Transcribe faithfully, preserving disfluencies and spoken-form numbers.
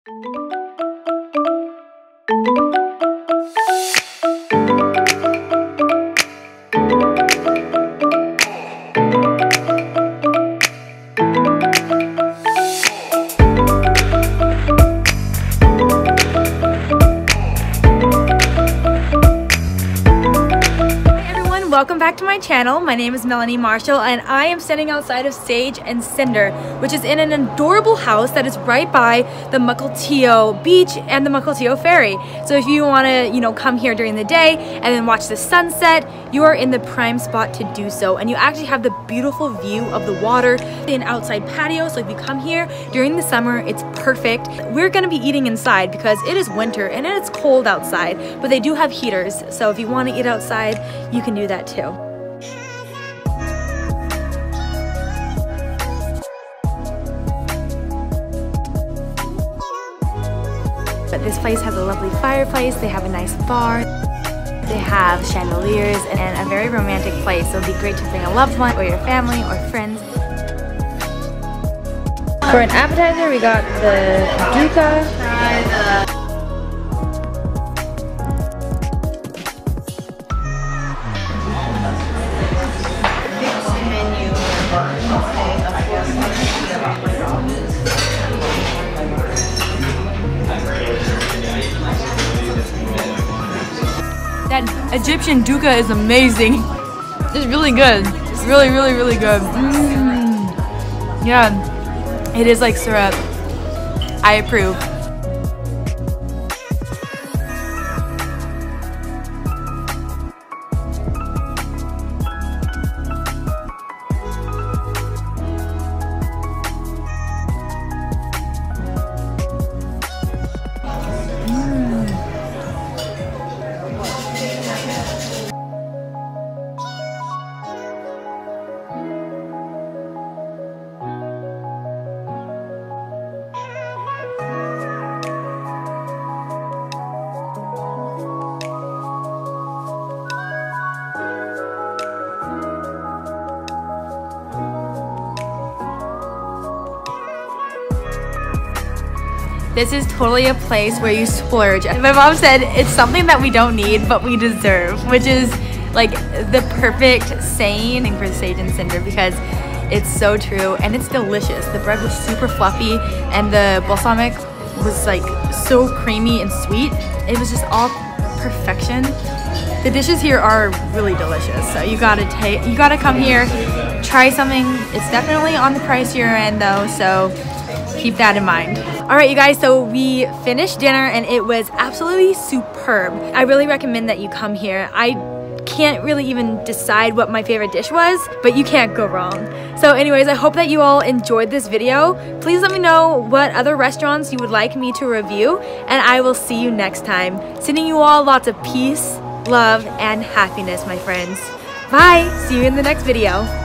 Welcome back to my channel. My name is Melanieannemarshall and I am standing outside of Sage and Cinder, which is in an adorable house that is right by the Mukilteo beach and the Mukilteo ferry. So if you want to, you know, come here during the day and then watch the sunset, you are in the prime spot to do so. And you actually have the beautiful view of the water, an outside patio. So if you come here during the summer, it's perfect. We're going to be eating inside because it is winter and it's cold outside, but they do have heaters. So if you want to eat outside, you can do that too. But this place has a lovely fireplace, they have a nice bar, they have chandeliers, and a very romantic place, so it'd be great to bring a loved one or your family or friends. For an appetizer, we got the Dukka. That Egyptian Dukka is amazing. It's really good. It's really, really, really good. Mm. Yeah, it is like syrup. I approve. This is totally a place where you splurge. My mom said it's something that we don't need, but we deserve, which is like the perfect saying for Sage and Cinder because it's so true and it's delicious. The bread was super fluffy and the balsamic was like so creamy and sweet. It was just all perfection. The dishes here are really delicious, so you gotta take, you gotta come here, try something. It's definitely on the pricier end though, so keep that in mind. All right, you guys, so we finished dinner and it was absolutely superb. I really recommend that you come here. I can't really even decide what my favorite dish was, but you can't go wrong. So anyways, I hope that you all enjoyed this video. Please let me know what other restaurants you would like me to review, and I will see you next time. Sending you all lots of peace, love, and happiness, my friends. Bye, see you in the next video.